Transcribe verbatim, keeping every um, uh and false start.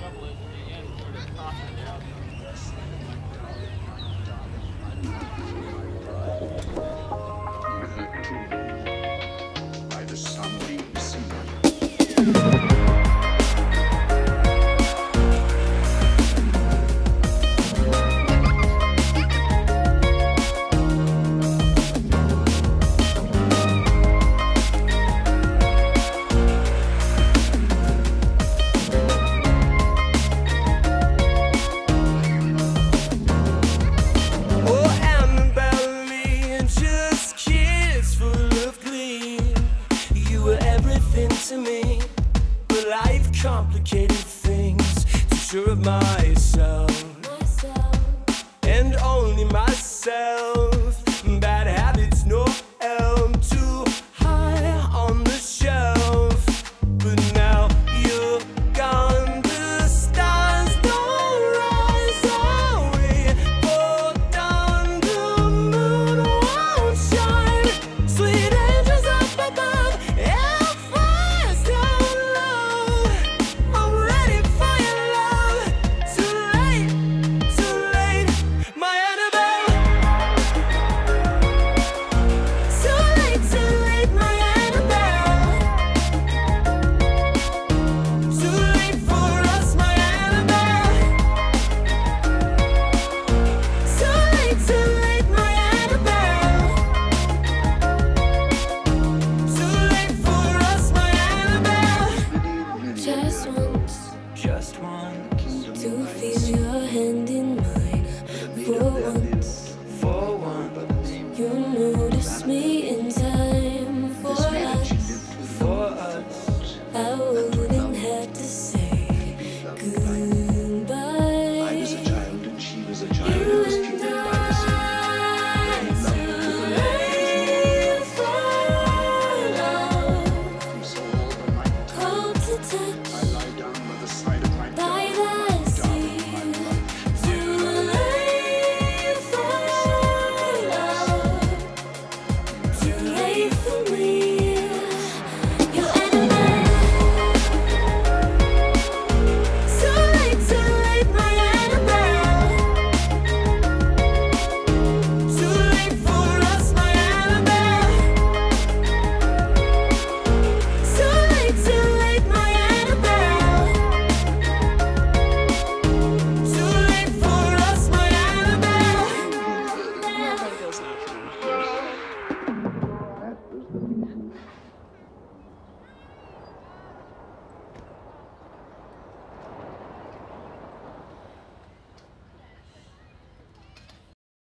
By the sunbeam sea. To me, but life complicated things to sure of myself, myself, and only myself. Bad habits, no help, too high on the shelf. But now you're gone, the stars don't rise away, but on the moon won't shine. Sweet angels up above, to feel your hand in mine. For once, for once, you'll notice me in time. For us, for us, I wouldn't have to say goodbye. I was a child and she was a child. It was treated by the same. Called to touch